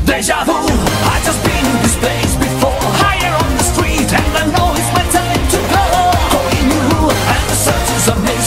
Deja vu, I just been in this place before. Higher on the street, and I know it's my time to go. Calling you, and the search is amazing.